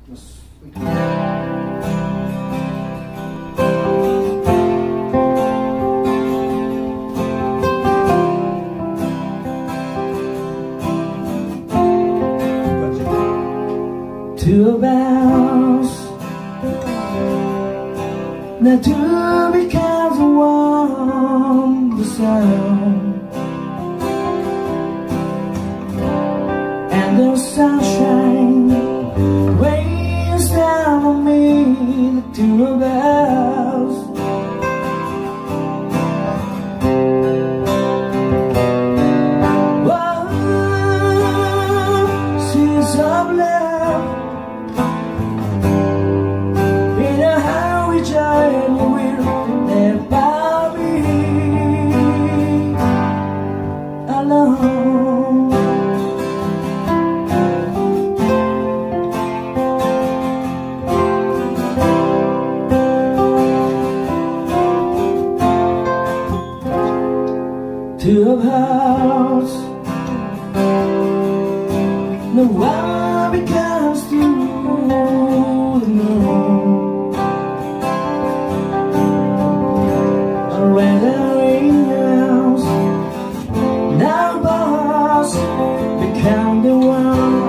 きます。 Two bells, the two becomes one, the sound, and the sunshine weighs down on me. The two bells, one seas of love. Two of hearts, the one becomes two, the moon. And when the rain comes, now both become the one.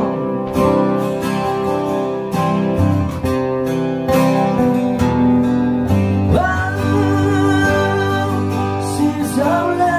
Seas of love.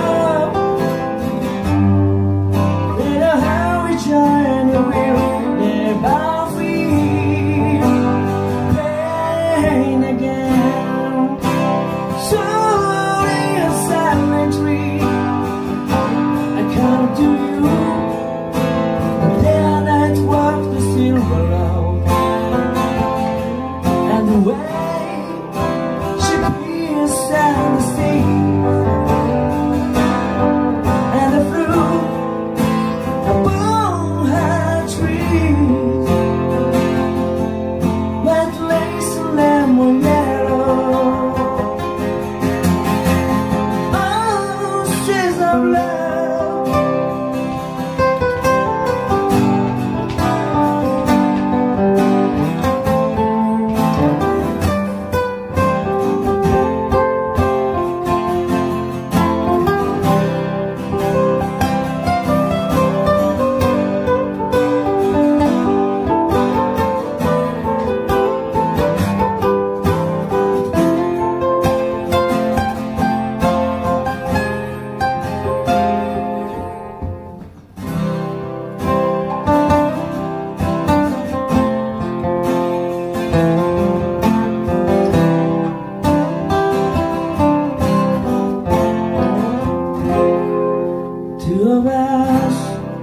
Two of us,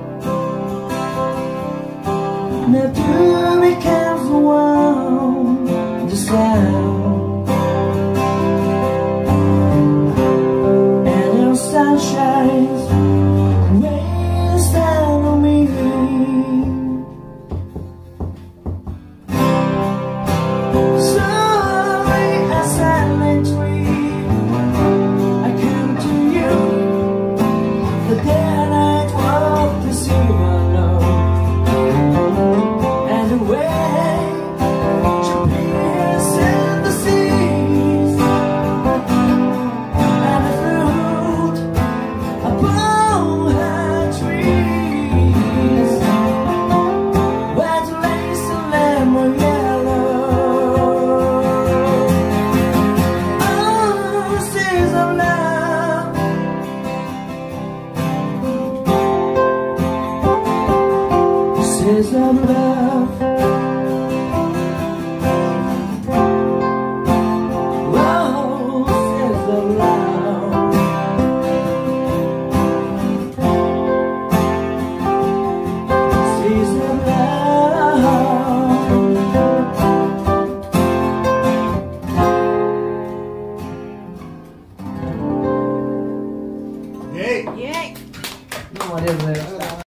the two becomes one, the sound, and your sun shines, weighs down on me. Slowly a silent tree, I come to you. The day I walk to see my love, and the way she appears in the seas, and the fruit upon her trees, wet lace and lemon yellow. Oh, seas of love. Seas of love.